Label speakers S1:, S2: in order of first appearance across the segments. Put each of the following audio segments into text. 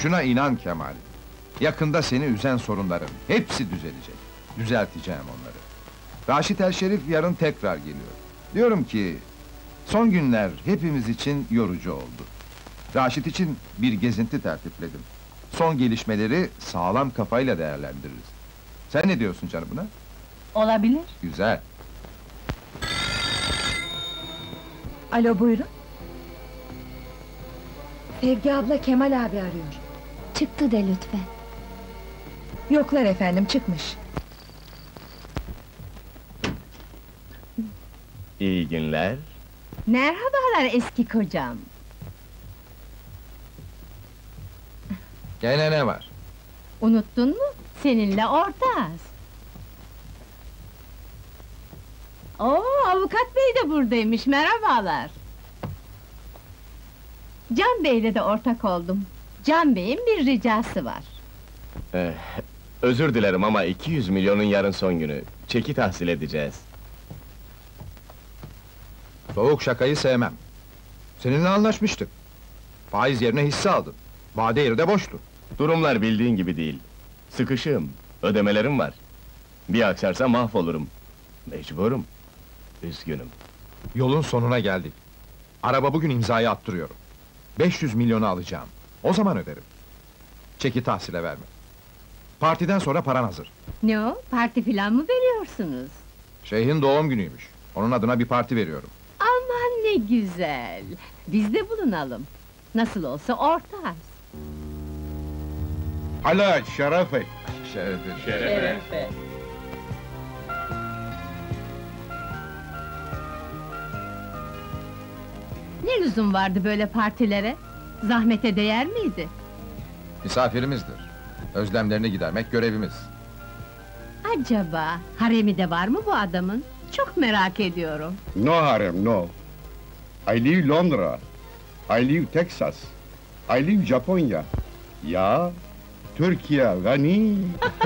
S1: Şuna inan Kemal. Yakında seni üzen sorunların hepsi düzelecek. Düzelteceğim onları. Raşit el Şerif yarın tekrar geliyor. Diyorum ki, son günler hepimiz için yorucu oldu. Raşit için bir gezinti tertipledim. Son gelişmeleri sağlam kafayla değerlendiririz. Sen ne diyorsun canım buna?
S2: Olabilir.
S1: Güzel.
S3: Alo, buyurun. Sevgi abla, Kemal abi arıyor.
S2: Çıktı de lütfen.
S3: Yoklar efendim, çıkmış.
S4: İyi günler.
S2: Merhabalar eski kocam.
S1: Gene ne var?
S2: Unuttun mu? Seninle ortağız. Oo, avukat bey de buradaymış, merhabalar. Can Bey'le de ortak oldum. Can Bey'in bir ricası var.
S4: Özür dilerim ama 200 milyonun yarın son günü. Çeki tahsil edeceğiz.
S1: Soğuk şakayı sevmem. Seninle anlaşmıştık. Faiz yerine hisse aldın. Vade yeri de boştu.
S4: Durumlar bildiğin gibi değil. Sıkışığım, ödemelerim var. Bir aksarsa mahvolurum. Mecburum. Üzgünüm.
S1: Yolun sonuna geldik. Araba bugün imzayı attırıyorum. 500 milyonu alacağım. O zaman öderim. Çeki tahsile verme. Partiden sonra paran hazır.
S2: Ne o, parti filan mı veriyorsunuz?
S1: Şeyhin doğum günüymüş. Onun adına bir parti veriyorum.
S2: Aman ne güzel! Biz de bulunalım. Nasıl olsa ortağız.
S5: Hala şerefe.
S2: Şerefe. Ne lüzum vardı böyle partilere? Zahmete değer miydi?
S1: Misafirimizdir. Özlemlerini gidermek görevimiz.
S2: Acaba haremi de var mı bu adamın? Çok merak ediyorum.
S5: No harem, no. I live Londra. I live Texas. I live Japonya. Ya, Türkiye, gani.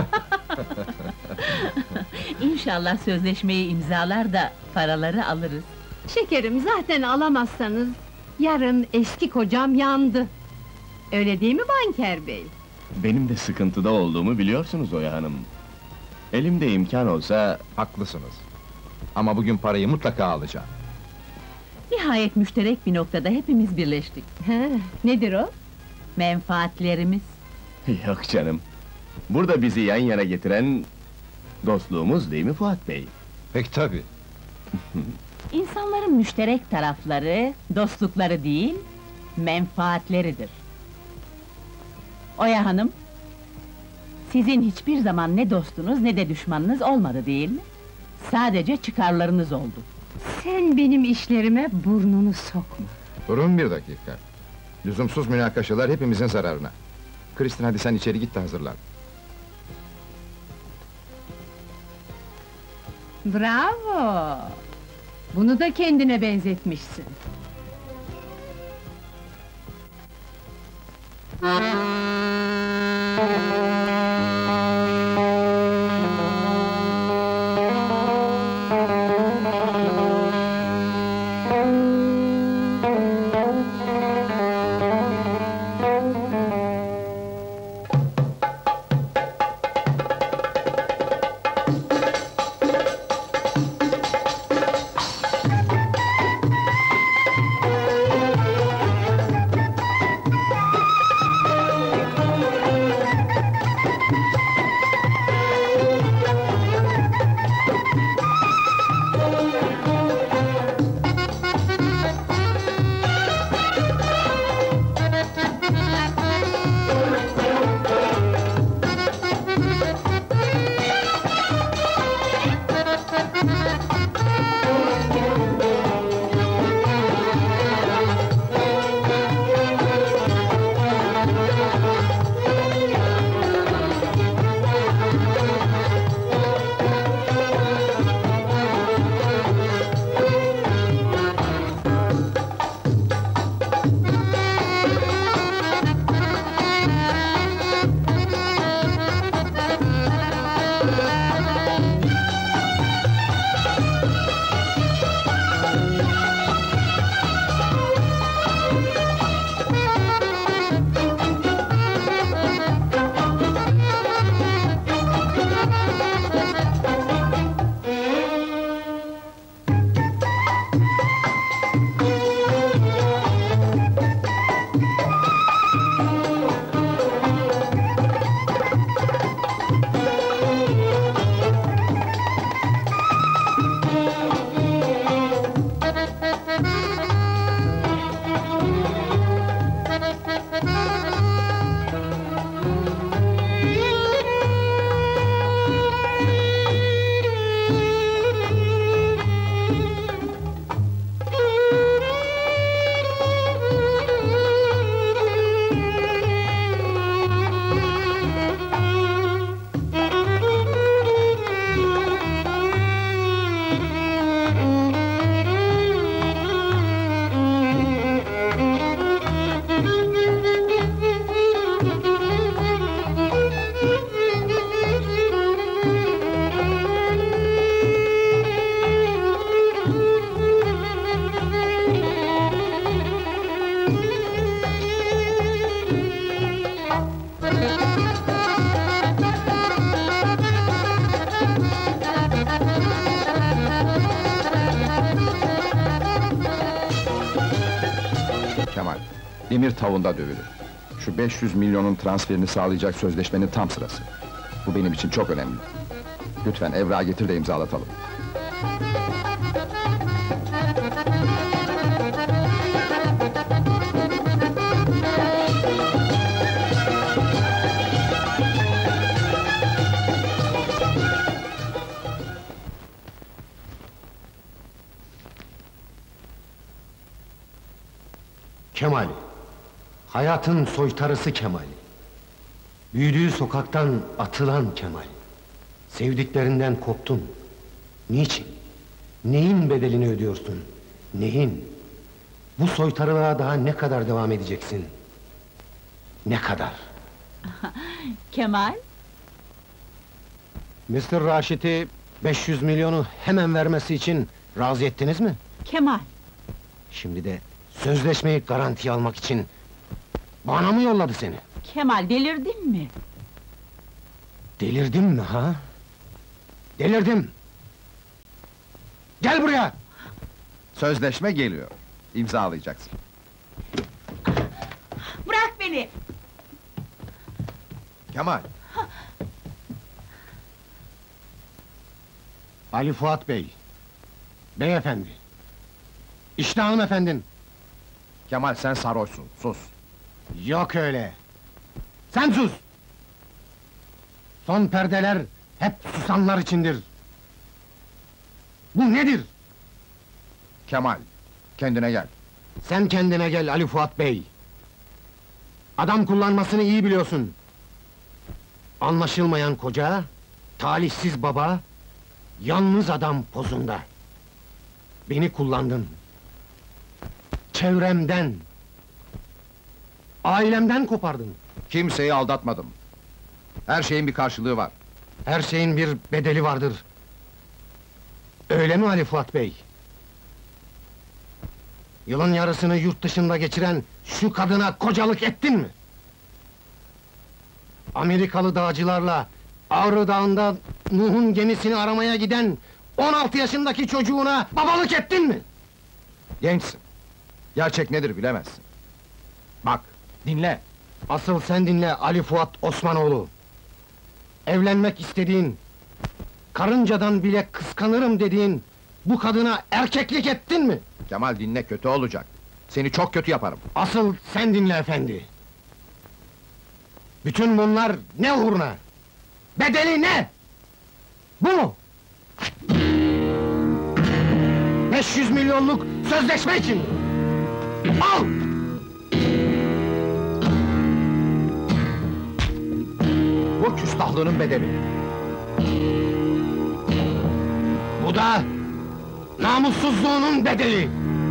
S6: İnşallah sözleşmeyi imzalar da paraları alırız.
S2: Şekerim, zaten alamazsanız yarın eski kocam yandı. Öyle değil mi banker bey?
S4: Benim de sıkıntıda olduğumu biliyorsunuz Oya Hanım. Elimde imkan olsa...
S1: Haklısınız. Ama bugün parayı mutlaka alacağım.
S6: Nihayet müşterek bir noktada hepimiz birleştik.
S2: He, nedir o?
S6: Menfaatlerimiz.
S4: Yok canım. Burada bizi yan yana getiren... dostluğumuz değil mi Fuat Bey?
S1: Pek tabii.
S6: İnsanların müşterek tarafları, dostlukları değil, menfaatleridir. Oya Hanım, sizin hiçbir zaman ne dostunuz ne de düşmanınız olmadı değil mi? Sadece çıkarlarınız oldu.
S2: Sen benim işlerime burnunu sokma.
S1: Durun bir dakika. Lüzumsuz münakaşalar hepimizin zararına. Kristin, hadi sen içeri git de hazırlan.
S2: Bravo! Bunu da kendine benzetmişsin.
S1: demir tavunda dövülür. Şu 500 milyonun transferini sağlayacak sözleşmenin tam sırası. Bu benim için çok önemli. Lütfen evrağı getir de imzalatalım.
S7: Kemal, hayatın soytarısı Kemal. Büyüdüğü sokaktan atılan Kemal. Sevdiklerinden koptun. Niçin? Neyin bedelini ödüyorsun? Neyin? Bu soytarılığa daha ne kadar devam edeceksin? Ne kadar?
S6: Kemal,
S7: Mr. Raşit'i 500 milyonu hemen vermesi için razı ettiniz mi?
S6: Kemal,
S7: Şimdi de sözleşmeyi garantiye almak için bana mı yolladı seni?
S6: Kemal delirdin mi?
S7: Delirdim mi ha? Delirdim! Gel buraya!
S1: Sözleşme geliyor. İmzalayacaksın.
S6: Bırak beni!
S1: Kemal,
S7: Ali Fuat Bey! Beyefendi! İşte hanımefendin!
S1: Kemal sen sarhoşsun, sus.
S7: Yok öyle! Sen sus! Son perdeler hep susanlar içindir! Bu nedir?
S1: Kemal, kendine gel.
S7: Sen kendine gel Ali Fuat Bey! Adam kullanmasını iyi biliyorsun! Anlaşılmayan koca, talihsiz baba, yalnız adam pozunda! Beni kullandın! Çevremden, ailemden kopardın!
S1: Kimseyi aldatmadım. Her şeyin bir karşılığı var.
S7: Her şeyin bir bedeli vardır! Öyle mi Ali Fuat Bey? Yılın yarısını yurt dışında geçiren şu kadına kocalık ettin mi? Amerikalı dağcılarla Ağrı Dağı'nda Nuh'un gemisini aramaya giden 16 yaşındaki çocuğuna babalık ettin mi?
S1: Gençsin. Gerçek nedir bilemezsin. Bak, dinle.
S7: Asıl sen dinle Ali Fuat Osmanoğlu! Evlenmek istediğin, karıncadan bile kıskanırım dediğin bu kadına erkeklik ettin mi?
S1: Kemal dinle, kötü olacak. Seni çok kötü yaparım.
S7: Asıl sen dinle efendi! Bütün bunlar ne uğruna? Bedeli ne? Bu mu? 500 milyonluk sözleşme için! Al!
S1: Bu küstahlığının bedeli.
S7: Bu da namussuzluğunun bedeli!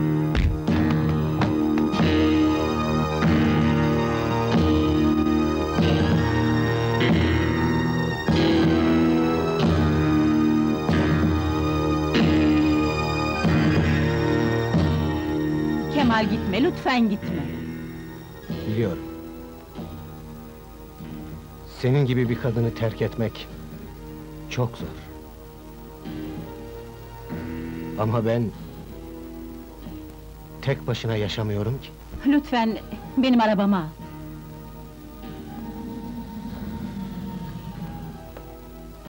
S6: Kemal gitme, lütfen gitme!
S7: Biliyorum. Senin gibi bir kadını terk etmek çok zor. Ama ben tek başına yaşamıyorum ki.
S6: Lütfen benim arabamı al!